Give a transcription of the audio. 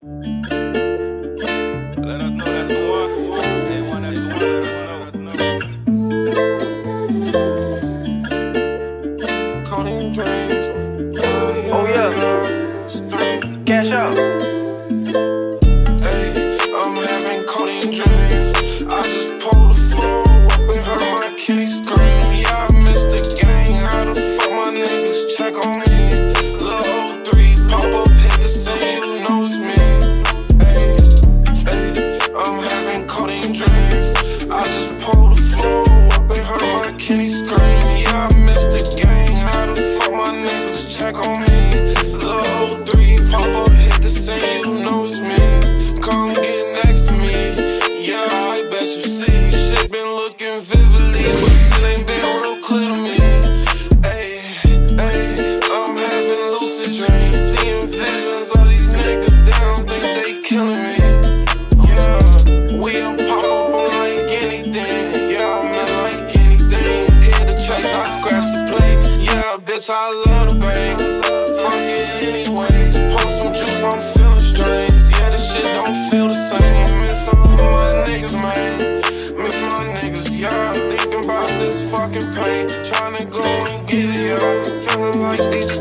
Let us know that's the one. Anyone that's the one, let us know. Codeine dreams. Oh yeah. Cash out. Hey, I'm having codeine dreams. I just pulled the floor up and heard my kitty scream. Yeah, I missed the gang. How the fuck my niggas check on me? Lil' 03 pop up, hit the scene, you know it's me. Hey, I'm having codeine dreams. I just pulled the floor up and heard my kitty scream. Yeah, I missed the gang. How the fuck my niggas check on me? Lil' 03 pop up, hit the scene, you know it's me. Come get next to me. Yeah, I bet you see. Shit been looking vividly, but shit ain't been real clear to me. I'm having lucid dreams, seeing visions of these niggas down, think they killing me. Yeah, we'll pop up on like anything. Yeah, I meant like anything. Hit the trace, I scratch the plate. Yeah, bitch, I love the bang. Fuck it anyway. Post some juice, I'm feeling strange. Yeah, this shit don't feel the same. Miss all of my niggas, man. Miss my niggas, yeah. Thinking about this fucking pain. Trying to go and get it, yeah. Feeling like these